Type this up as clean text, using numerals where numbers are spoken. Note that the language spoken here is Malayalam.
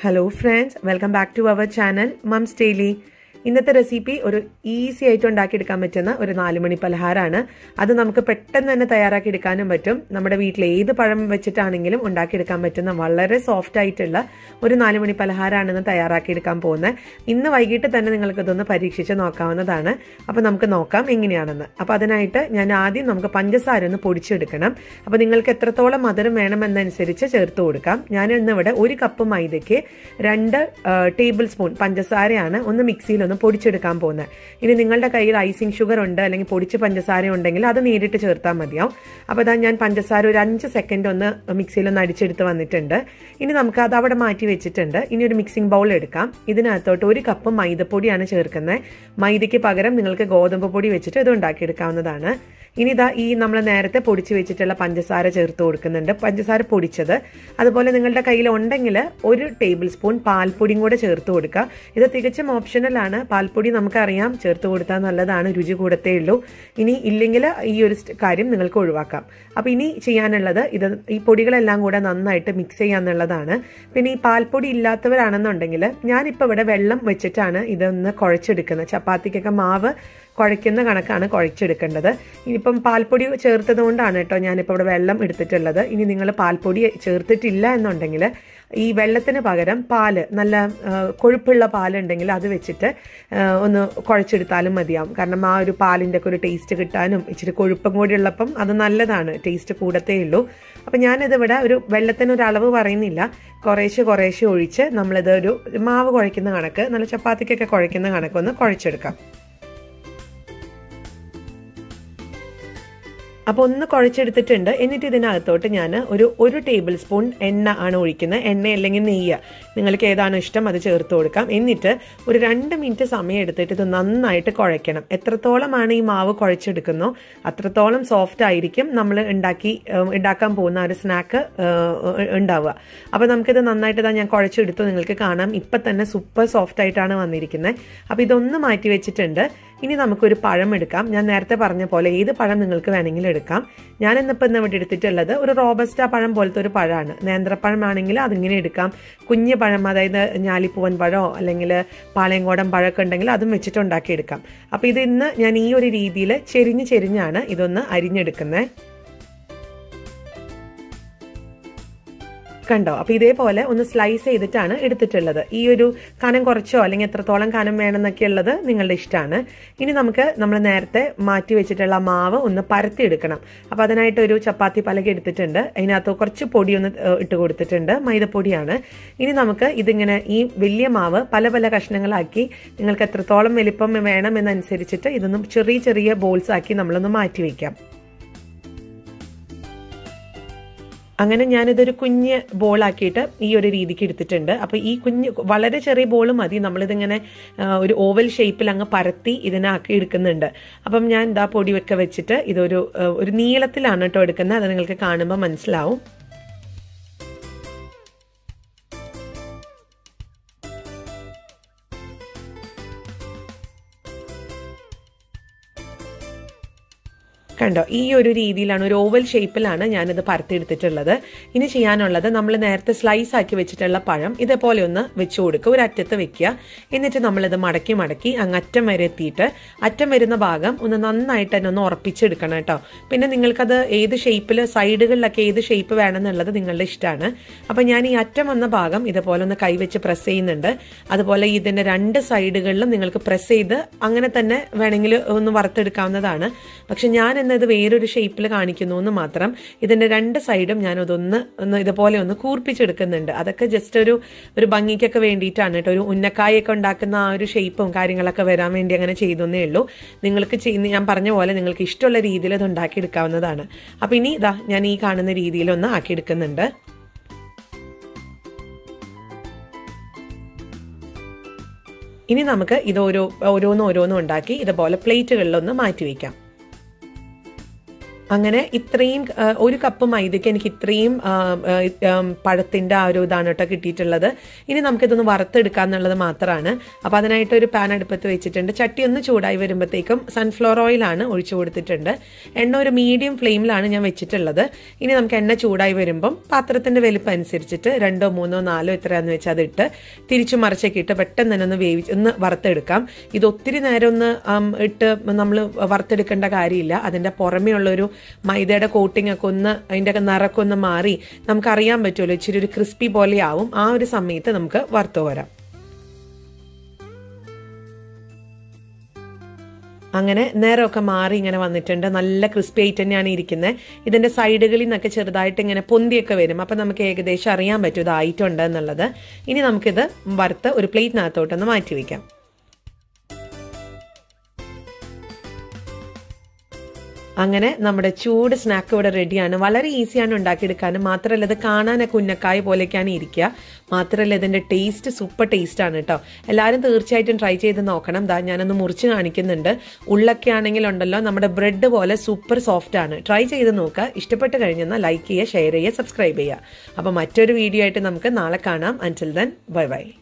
Hello friends, welcome back to our channel Mums Daily. ഇന്നത്തെ റെസിപ്പി ഒരു ഈസി ആയിട്ട് ഉണ്ടാക്കിയെടുക്കാൻ പറ്റുന്ന ഒരു 4 മണി പലഹാരമാണ്. അത് നമുക്ക് പെട്ടെന്ന് തന്നെ തയ്യാറാക്കി എടുക്കാനും പറ്റും. നമ്മുടെ വീട്ടിൽ ഏത് പഴം വെച്ചിട്ടാണെങ്കിലും ഉണ്ടാക്കിയെടുക്കാൻ പറ്റുന്ന വളരെ സോഫ്റ്റ് ആയിട്ടുള്ള ഒരു 4 മണി പലഹാരമാണെന്ന് തയ്യാറാക്കി എടുക്കാൻ പോകുന്നത്. ഇന്ന് വൈകിട്ട് തന്നെ നിങ്ങൾക്ക് ഇതൊന്ന് പരീക്ഷിച്ച് നോക്കാവുന്നതാണ്. അപ്പോൾ നമുക്ക് നോക്കാം എങ്ങനെയാണെന്ന്. അപ്പോൾ അതിനായിട്ട് ഞാൻ ആദ്യം നമുക്ക് പഞ്ചസാര ഒന്ന് പൊടിച്ചെടുക്കണം. അപ്പോൾ നിങ്ങൾക്ക് എത്രത്തോളം മധുരം വേണമെന്നനുസരിച്ച് ചേർത്ത് കൊടുക്കാം. ഞാൻ ഇന്നിവിടെ 1 കപ്പ് മൈദയ്ക്ക് 2 ടേബിൾ സ്പൂൺ പഞ്ചസാരയാണ് ഒന്ന് മിക്സിയിൽ പൊടിച്ചെടുക്കാൻ പോകുന്നത്. ഇനി നിങ്ങളുടെ കയ്യിൽ ഐസിങ് ഷുഗർ ഉണ്ട് അല്ലെങ്കിൽ പൊടിച്ച പഞ്ചസാര ഉണ്ടെങ്കിൽ അത് നേരിട്ട് ചേർത്താൽ മതിയാവും. അപ്പോൾ അതാ ഞാൻ പഞ്ചസാര ഒരു 5 സെക്കൻഡ് ഒന്ന് മിക്സിയിൽ ഒന്ന് അടിച്ചെടുത്ത് വന്നിട്ടുണ്ട്. ഇനി നമുക്ക് അത് അവിടെ മാറ്റി വെച്ചിട്ടുണ്ട്. ഇനി ഒരു മിക്സിംഗ് ബൗൾ എടുക്കാം. ഇതിനകത്തോട്ട് 1 കപ്പ് മൈദപ്പൊടിയാണ് ചേർക്കുന്നത്. മൈദയ്ക്ക് പകരം നിങ്ങൾക്ക് ഗോതമ്പ് പൊടി വെച്ചിട്ട് ഇത് ഉണ്ടാക്കിയെടുക്കാവുന്നതാണ്. ഇനി ഇതാ ഈ നമ്മൾ നേരത്തെ പൊടിച്ച് വെച്ചിട്ടുള്ള പഞ്ചസാര ചേർത്ത് കൊടുക്കുന്നുണ്ട്. പഞ്ചസാര പൊടിച്ചത്. അതുപോലെ നിങ്ങളുടെ കയ്യിൽ ഉണ്ടെങ്കിൽ 1 ടേബിൾ സ്പൂൺ പാൽപ്പൊടിയും കൂടെ ചേർത്ത് കൊടുക്കുക. ഇത് തികച്ചും ഓപ്ഷണലാണ്. പാൽപ്പൊടി നമുക്കറിയാം ചേർത്ത് കൊടുത്താൽ നല്ലതാണ്, രുചി കൂടത്തേ ഉള്ളൂ. ഇനി ഇല്ലെങ്കിൽ ഈ ഒരു കാര്യം നിങ്ങൾക്ക് ഒഴിവാക്കാം. അപ്പോൾ ഇനി ചെയ്യാനുള്ളത് ഈ പൊടികളെല്ലാം കൂടെ നന്നായിട്ട് മിക്സ് ചെയ്യാന്നുള്ളതാണ്. പിന്നെ ഈ പാൽപ്പൊടി ഇല്ലാത്തവരാണെന്നുണ്ടെങ്കിൽ ഞാനിപ്പോൾ ഇവിടെ വെള്ളം വെച്ചിട്ടാണ് ഇതൊന്ന് കുഴച്ചെടുക്കുന്നത്. ചപ്പാത്തിക്കൊക്കെ മാവ് കുഴയ്ക്കുന്ന കണക്കാണ് കുഴച്ചെടുക്കേണ്ടത്. ഇനിയിപ്പം പാൽപ്പൊടി ചേർത്തത് കൊണ്ടാണ് കേട്ടോ ഞാനിപ്പോൾ ഇവിടെ വെള്ളം എടുത്തിട്ടുള്ളത്. ഇനി നിങ്ങൾ പാൽപ്പൊടി ചേർത്തിട്ടില്ല എന്നുണ്ടെങ്കിൽ ഈ വെള്ളത്തിന് പകരം പാല്, നല്ല കൊഴുപ്പുള്ള പാലുണ്ടെങ്കിൽ അത് വെച്ചിട്ട് ഒന്ന് കുഴച്ചെടുത്താലും മതിയാവും. കാരണം ആ ഒരു പാലിൻ്റെ ഒക്കെ ഒരു ടേസ്റ്റ് കിട്ടാനും ഇച്ചിരി കൊഴുപ്പും കൂടി ഉള്ളപ്പം അത് നല്ലതാണ്, ടേസ്റ്റ് കൂടത്തേ ഉള്ളൂ. അപ്പം ഞാനിതിവിടെ ഒരു വെള്ളത്തിനൊരു അളവ് പറയുന്നില്ല, കുറേശ്ശെ ഒഴിച്ച് നമ്മളിത് ഒരു മാവ് കുഴയ്ക്കുന്ന കണക്ക്, നല്ല ചപ്പാത്തിക്കൊക്കെ കുഴയ്ക്കുന്ന കണക്കൊന്ന് കുഴച്ചെടുക്കാം. അപ്പോൾ ഒന്ന് കുഴച്ചെടുത്തിട്ടുണ്ട്. എന്നിട്ട് ഇതിനകത്തോട്ട് ഞാൻ ഒരു ടേബിൾ സ്പൂൺ എണ്ണ ആണ് ഒഴിക്കുന്നത്. എണ്ണ അല്ലെങ്കിൽ നെയ്യ്, നിങ്ങൾക്ക് ഏതാണോ ഇഷ്ടം അത് ചേർത്ത് കൊടുക്കാം. എന്നിട്ട് ഒരു 2 മിനിറ്റ് സമയം എടുത്തിട്ട് ഇത് നന്നായിട്ട് കുഴയ്ക്കണം. എത്രത്തോളമാണ് ഈ മാവ് കുഴച്ചെടുക്കുന്നോ അത്രത്തോളം സോഫ്റ്റ് ആയിരിക്കും നമ്മൾ ഉണ്ടാക്കാൻ പോകുന്ന ഒരു സ്നാക്ക് ഉണ്ടാവുക. അപ്പോൾ നമുക്കിത് നന്നായിട്ട് ഞാൻ കുഴച്ചെടുത്തു. നിങ്ങൾക്ക് കാണാം ഇപ്പം തന്നെ സൂപ്പർ സോഫ്റ്റ് ആയിട്ടാണ് വന്നിരിക്കുന്നത്. അപ്പോൾ ഇതൊന്ന് മാറ്റി വെച്ചിട്ടുണ്ട്. ഇനി നമുക്കൊരു പഴം എടുക്കാം. ഞാൻ നേരത്തെ പറഞ്ഞ പോലെ ഏത് പഴം നിങ്ങൾക്ക് വേണമെങ്കിലും എടുക്കാം. ഞാൻ ഇന്നിപ്പോൾ ഇവിടെ എടുത്തിട്ടുള്ളത് ഒരു റോബസ്റ്റ പഴം പോലത്തെ ഒരു പഴമാണ്. നേന്ത്രപ്പഴം ആണെങ്കിൽ അതിങ്ങനെ എടുക്കാം. കുഞ്ഞ് പഴം, അതായത് ഞാലിപ്പൂവൻ പഴമോ അല്ലെങ്കിൽ പാളയംകോടൻ പഴമൊക്കെ ഉണ്ടെങ്കിൽ അതും വെച്ചിട്ട് ഉണ്ടാക്കിയെടുക്കാം. അപ്പോൾ ഇത് ഇന്ന് ഞാൻ ഈ ഒരു രീതിയിൽ ചെരിഞ്ഞാണ് ഇതൊന്ന് അരിഞ്ഞെടുക്കുന്നത്. കണ്ടോ? അപ്പോൾ ഇതേപോലെ ഒന്ന് സ്ലൈസ് ചെയ്തിട്ടാണ് എടുത്തിട്ടുള്ളത്. ഈ ഒരു കനം കുറച്ചോ അല്ലെങ്കിൽ എത്രത്തോളം കനം വേണമെന്നൊക്കെ ഉള്ളത് നിങ്ങളുടെ ഇഷ്ടമാണ്. ഇനി നമ്മൾ നേരത്തെ മാറ്റി വെച്ചിട്ടുള്ള മാവ് ഒന്ന് പരത്തിയെടുക്കണം. അപ്പോൾ അതിനായിട്ട് ഒരു ചപ്പാത്തി പലക എടുത്തിട്ടുണ്ട്. അതിനകത്ത് കുറച്ച് പൊടി ഒന്ന് ഇട്ട് കൊടുത്തിട്ടുണ്ട്, മൈദപ്പൊടിയാണ്. ഇനി നമുക്ക് ഇതിങ്ങനെ ഈ വലിയ മാവ് പല പല കഷ്ണങ്ങളാക്കി നിങ്ങൾക്ക് എത്രത്തോളം വലിപ്പം വേണമെന്നനുസരിച്ചിട്ട് ഇതൊന്നും ചെറിയ ബോൾസ് ആക്കി നമ്മളൊന്ന് മാറ്റി വയ്ക്കാം. അങ്ങനെ ഞാനിതൊരു കുഞ്ഞ് ബോളാക്കിയിട്ട് ഈ ഒരു രീതിക്ക് എടുത്തിട്ടുണ്ട്. അപ്പോൾ ഈ വളരെ ചെറിയ ബോൾ മതി. നമ്മളിതിങ്ങനെ ഒരു ഓവൽ ഷേപ്പിൽ അങ്ങ് പരത്തി ഇതിനാക്കി എടുക്കുന്നുണ്ട്. അപ്പം ഞാൻ ഇതാ പൊടിയൊക്കെ വെച്ചിട്ട് ഇതൊരു നീളത്തിലാണ് കേട്ടോ എടുക്കുന്നത്. അത് നിങ്ങൾക്ക് കാണുമ്പോൾ മനസ്സിലാവും. കണ്ടോ? ഈ ഒരു രീതിയിലാണ്, ഒരു ഓവൽ ഷേപ്പിലാണ് ഞാനിത് പരത്തിയെടുത്തിട്ടുള്ളത്. ഇനി ചെയ്യാനുള്ളത് നമ്മൾ നേരത്തെ സ്ലൈസ് ആക്കി വെച്ചിട്ടുള്ള പഴം ഇതേപോലെ ഒന്ന് വെച്ച് കൊടുക്കുക. ഒരു അറ്റത്ത് വെക്കുക. എന്നിട്ട് നമ്മളിത് മടക്കി അങ്ങ് അറ്റം വരെ എത്തിയിട്ട് അറ്റം വരുന്ന ഭാഗം ഒന്ന് നന്നായിട്ട് തന്നെ ഒന്ന് ഉറപ്പിച്ചെടുക്കണം കേട്ടോ. പിന്നെ നിങ്ങൾക്കത് ഏത് ഷേപ്പിൽ, സൈഡുകളിലൊക്കെ ഏത് ഷേപ്പ് വേണമെന്നുള്ളത് നിങ്ങളുടെ ഇഷ്ടമാണ്. അപ്പം ഞാൻ ഈ അറ്റം വന്ന ഭാഗം ഇതുപോലെ ഒന്ന് കൈവച്ച് പ്രസ് ചെയ്യുന്നുണ്ട്. അതുപോലെ ഇതിൻ്റെ 2 സൈഡുകളിലും നിങ്ങൾക്ക് പ്രസ് ചെയ്ത് അങ്ങനെ തന്നെ വേണമെങ്കിൽ ഒന്ന് വറുത്തെടുക്കാവുന്നതാണ്. പക്ഷെ ഞാൻ ഇത് വേറൊരു ഷേപ്പിൽ കാണിക്കുന്നു എന്ന് മാത്രം. ഇതിന്റെ 2 സൈഡും ഞാൻ ഒന്ന് ഇതുപോലെ ഒന്ന് കൂർപ്പിച്ചെടുക്കുന്നുണ്ട്. അതൊക്കെ ജസ്റ്റ് ഒരു ഭംഗിക്കൊക്കെ വേണ്ടിയിട്ടാണ് കേട്ടോ. ഒരു ഉന്നക്കായൊക്കെ ഉണ്ടാക്കുന്ന ആ ഒരു ഷേപ്പും കാര്യങ്ങളൊക്കെ വരാൻ വേണ്ടി അങ്ങനെ ചെയ്തേ ഉള്ളൂ. നിങ്ങൾക്ക് ഞാൻ പറഞ്ഞ പോലെ നിങ്ങൾക്ക് ഇഷ്ടമുള്ള രീതിയിൽ ഇത് ഉണ്ടാക്കിയെടുക്കാവുന്നതാണ്. അപ്പം ഇനി ഇതാ ഞാൻ ഈ കാണുന്ന രീതിയിലൊന്ന് ആക്കിയെടുക്കുന്നുണ്ട്. ഇനി നമുക്ക് ഇത് ഓരോന്നും ഉണ്ടാക്കി ഇതുപോലെ പ്ലേറ്റുകളിലൊന്ന് മാറ്റി വയ്ക്കാം. അങ്ങനെ ഇത്രയും ഒരു കപ്പ് മൈദയ്ക്ക് എനിക്ക് ഇത്രയും പഴത്തിൻ്റെ ആ ഒരു ഇതാണ് കേട്ടോ കിട്ടിയിട്ടുള്ളത്. ഇനി നമുക്കിതൊന്ന് വറുത്തെടുക്കുക എന്നുള്ളത് മാത്രമാണ്. അപ്പോൾ അതിനായിട്ട് ഒരു പാൻ അടുപ്പത്ത് വെച്ചിട്ടുണ്ട്. ചട്ടി ഒന്ന് ചൂടായി വരുമ്പോഴത്തേക്കും സൺഫ്ലവർ ഓയിലാണ് ഒഴിച്ചു കൊടുത്തിട്ടുണ്ട്. എണ്ണ ഒരു മീഡിയം ഫ്ലെയിമിലാണ് ഞാൻ വെച്ചിട്ടുള്ളത്. ഇനി നമുക്ക് എണ്ണ ചൂടായി വരുമ്പം പാത്രത്തിൻ്റെ വലിപ്പം അനുസരിച്ചിട്ട് 2, 3, 4 എത്രയാണെന്ന് വെച്ചാൽ അതിട്ട് തിരിച്ചു മറിച്ചൊക്കെ ഇട്ട് പെട്ടെന്ന് തന്നെ ഒന്ന് വറുത്തെടുക്കാം. ഇത് ഒത്തിരി നേരം ഒന്ന് ഇട്ട് നമ്മൾ വറുത്തെടുക്കേണ്ട കാര്യമില്ല. അതിൻ്റെ പുറമേ ഉള്ളൊരു മൈദയുടെ കോട്ടിംഗ് ഒക്കെ ഒന്ന് അതിൻ്റെ ഒക്കെ നിറക്കെ ഒന്ന് മാറി നമുക്കറിയാൻ പറ്റുമല്ലോ, ഇച്ചിരി ഒരു ക്രിസ്പി പോലെ ആവും. ആ ഒരു സമയത്ത് നമുക്ക് വറുത്തു വരാം. അങ്ങനെ നേരമൊക്കെ മാറി ഇങ്ങനെ വന്നിട്ടുണ്ട്. നല്ല ക്രിസ്പി ആയിട്ട് തന്നെയാണ് ഇരിക്കുന്നത്. ഇതിൻ്റെ സൈഡുകളിൽ നിന്നൊക്കെ ചെറുതായിട്ട് ഇങ്ങനെ പൊന്തിയൊക്കെ വരും. അപ്പം നമുക്ക് ഏകദേശം അറിയാൻ പറ്റും ഇതായിട്ടുണ്ട് എന്നുള്ളത്. ഇനി നമുക്കിത് വറുത്ത് ഒരു പ്ലേറ്റിനകത്തോട്ടൊന്ന് മാറ്റി വയ്ക്കാം. അങ്ങനെ നമ്മുടെ ചൂട് സ്നാക്ക് ഇവിടെ റെഡിയാണ്. വളരെ ഈസിയാണ് ഉണ്ടാക്കിയെടുക്കാനും. മാത്രമല്ല ഇത് കാണാനൊക്കെ ഉന്നക്കായ പോലെയൊക്കെയാണ് ഇരിക്കുക. മാത്രമല്ല ഇതിൻ്റെ ടേസ്റ്റ് സൂപ്പർ ടേസ്റ്റാണ് കേട്ടോ. എല്ലാവരും തീർച്ചയായിട്ടും ട്രൈ ചെയ്ത് നോക്കണം. ഞാനൊന്ന് മുറിച്ച് കാണിക്കുന്നുണ്ട്. ഉള്ളൊക്കെ ആണെങ്കിലുണ്ടല്ലോ നമ്മുടെ ബ്രെഡ് പോലെ സൂപ്പർ സോഫ്റ്റ് ആണ്. ട്രൈ ചെയ്ത് നോക്കുക. ഇഷ്ടപ്പെട്ട് കഴിഞ്ഞാൽ ലൈക്ക് ചെയ്യുക, ഷെയർ ചെയ്യുക, സബ്സ്ക്രൈബ് ചെയ്യുക. അപ്പോൾ മറ്റൊരു വീഡിയോ ആയിട്ട് നമുക്ക് നാളെ കാണാം. Until then bye by.